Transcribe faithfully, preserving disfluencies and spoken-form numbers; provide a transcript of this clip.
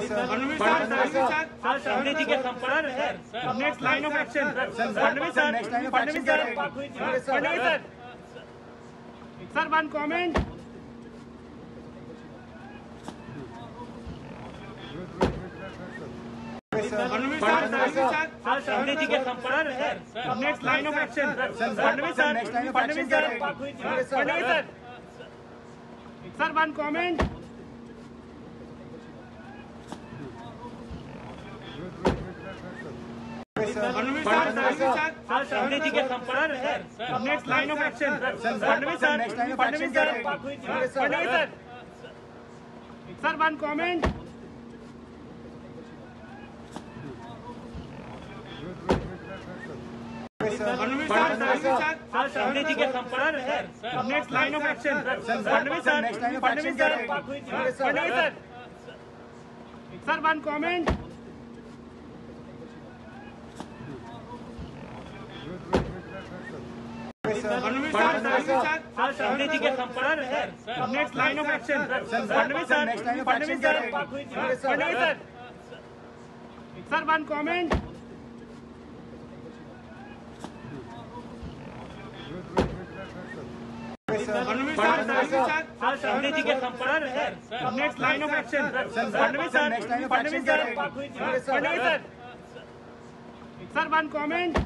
Fadnavis sir, Shinde ji के संपर्क sir, next line of action Fadnavis sir, Fadnavis sir, Fadnavis sir, sir one comment. Fadnavis sir, Shinde ji के संपर्क sir, next line of action Fadnavis sir, Fadnavis sir, Fadnavis sir, sir one comment. Fadnavis sir, Shinde ji के संपर्क sir, next line of action Fadnavis sir, Fadnavis sir, Fadnavis sir, sir one comment. Fadnavis sir, Shinde ji के संपर्क sir, next line of action Fadnavis sir, Fadnavis sir, Fadnavis sir, sir one comment. Fadnavis sir, Shinde ji के संपर्क sir, next line of action Fadnavis sir, Fadnavis sir, Fadnavis sir, sir one comment. Fadnavis sir, Shinde ji के संपर्क sir, next line of action Fadnavis sir, Fadnavis sir, Fadnavis sir, sir one comment.